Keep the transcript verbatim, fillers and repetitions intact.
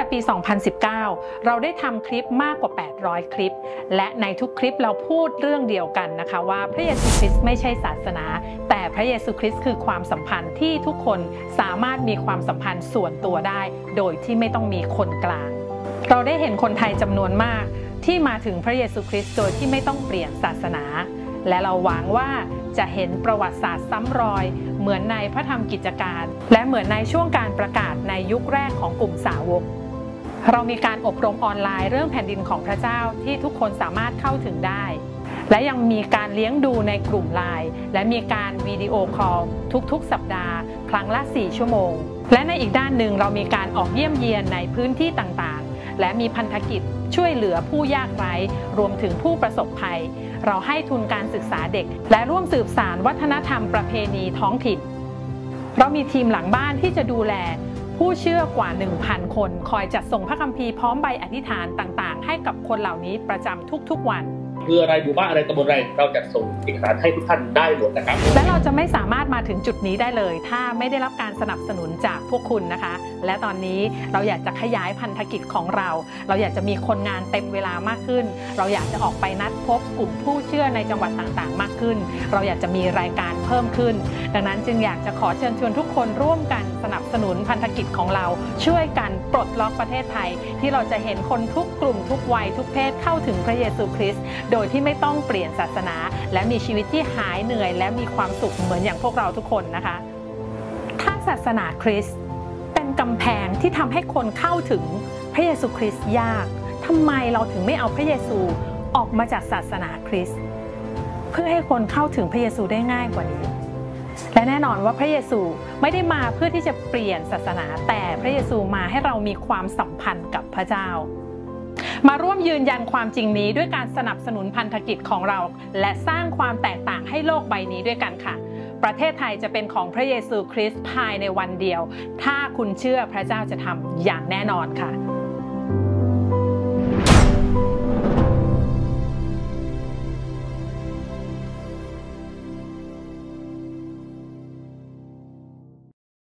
ปี สองพันสิบเก้า เราได้ทำคลิปมากกว่า แปดร้อย คลิปและในทุกคลิปเราพูดเรื่องเดียวกันนะคะว่าพระเยซูคริสต์ไม่ใช่ศาสนาแต่พระเยซูคริสต์คือความสัมพันธ์ที่ทุกคนสามารถมีความสัมพันธ์ส่วนตัวได้โดยที่ไม่ต้องมีคนกลางเราได้เห็นคนไทยจำนวนมากที่มาถึงพระเยซูคริสต์โดยที่ไม่ต้องเปลี่ยนศาสนาและเราหวังว่าจะเห็นประวัติศาสตร์ซ้ำรอยเหมือนในพระธรรมกิจการและเหมือนในช่วงการประกาศในยุคแรกของกลุ่มสาวกเรามีการอบรมออนไลน์เรื่องแผ่นดินของพระเจ้าที่ทุกคนสามารถเข้าถึงได้และยังมีการเลี้ยงดูในกลุ่มไลน์และมีการวิดีโอคอลทุกๆสัปดาห์ครั้งละสี่ชั่วโมงและในอีกด้านหนึ่งเรามีการออกเยี่ยมเยียนในพื้นที่ต่างๆและมีพันธกิจช่วยเหลือผู้ยากไร้รวมถึงผู้ประสบภัยเราให้ทุนการศึกษาเด็กและร่วมสืบสานวัฒนธรรมประเพณีท้องถิ่นเรามีทีมหลังบ้านที่จะดูแลผู้เชื่อกว่า หนึ่งพัน คนคอยจัดส่งพระคัมภีร์พร้อมใบอธิษฐานต่างๆให้กับคนเหล่านี้ประจำทุกๆวันคืออะไรหมู่บ้านอะไรตำบลอะไรเราจะส่งเอกสารให้ทุกท่านได้หมดนะครับและเราจะไม่สามารถมาถึงจุดนี้ได้เลยถ้าไม่ได้รับการสนับสนุนจากพวกคุณนะคะและตอนนี้เราอยากจะขยายพันธกิจของเราเราอยากจะมีคนงานเต็มเวลามากขึ้นเราอยากจะออกไปนัดพบกลุ่มผู้เชื่อในจังหวัดต่างๆมากขึ้นเราอยากจะมีรายการเพิ่มขึ้นดังนั้นจึงอยากจะขอเชิญชวนทุกคนร่วมกันสนับสนุนพันธกิจของเราช่วยกันปลดล็อกประเทศไทยที่เราจะเห็นคนทุกกลุ่มทุกวัยทุกเพศเข้าถึงพระเยซูคริสต์โดยที่ไม่ต้องเปลี่ยนศาสนาและมีชีวิตที่หายเหนื่อยและมีความสุขเหมือนอย่างพวกเราทุกคนนะคะถ้าศาสนาคริสต์เป็นกำแพงที่ทำให้คนเข้าถึงพระเยซูคริสต์ยากทำไมเราถึงไม่เอาพระเยซูออกมาจากศาสนาคริสต์เพื่อให้คนเข้าถึงพระเยซูได้ง่ายกว่านี้และแน่นอนว่าพระเยซูไม่ได้มาเพื่อที่จะเปลี่ยนศาสนาแต่พระเยซูมาให้เรามีความสัมพันธ์กับพระเจ้ามาร่วมยืนยันความจริงนี้ด้วยการสนับสนุนพันธกิจของเราและสร้างความแตกต่างให้โลกใบนี้ด้วยกันค่ะประเทศไทยจะเป็นของพระเยซูคริสต์ภายในวันเดียวถ้าคุณเชื่อพระเจ้าจะทำอย่างแน่นอนค่ะ